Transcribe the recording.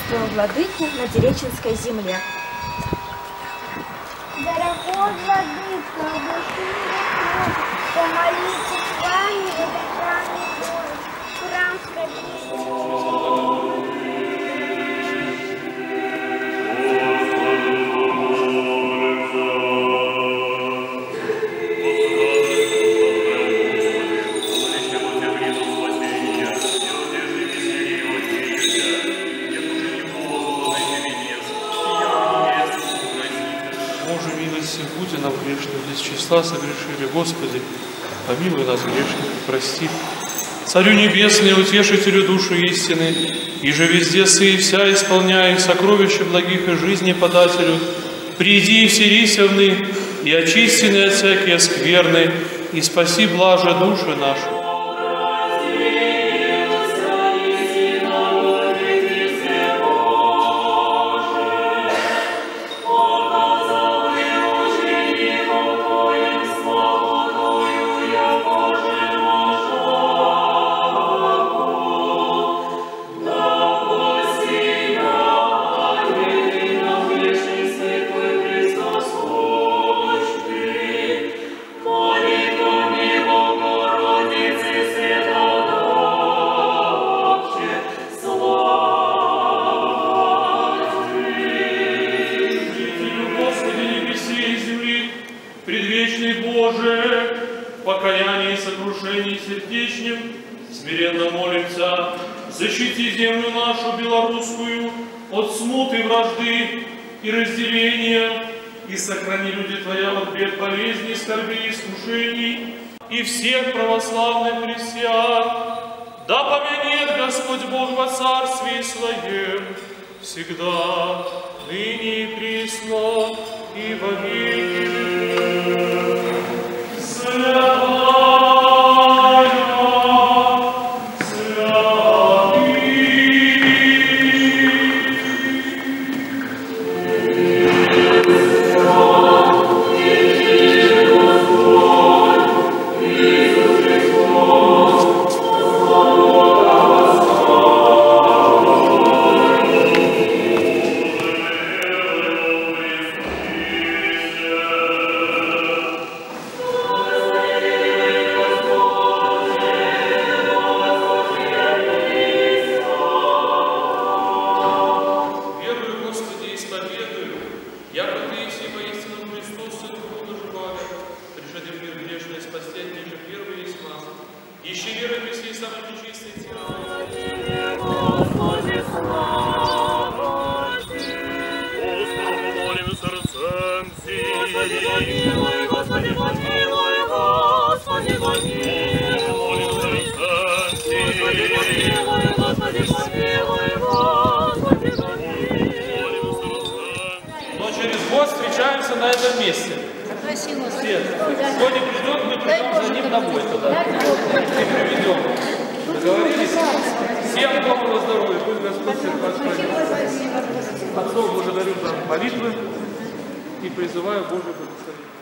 царствуя владыку на Дереченской земле. Дорогой владыка, души помолитесь с вами в храме Божий, храм святый. Будьте нам грешны, из числа согрешили. Господи, помилуй нас грешных, прости. Царю Небесный, утешителю души истины, и же везде сы и вся исполняй сокровища благих и жизни подателю, приди и вселися в ны, и очистины от всякие скверны, и спаси блаже души наши. Смиренно молимся, защити землю нашу белорусскую от смуты, вражды и разделения, и сохрани люди Твоя от бед, болезней, скорбей, искушений, и всех православных христиан. Да помянет Господь Бог во Царстве Своем, всегда, ныне и присно, и во веки веков. Но через год встречаемся на этом месте. Все. Кто не придет, мы придем за ним домой туда. И приведем. Договорились? Всем доброго здоровья. Пусть Господь всех вас хранит. Отцов благодарю за молитвы и призываю Божие благословение.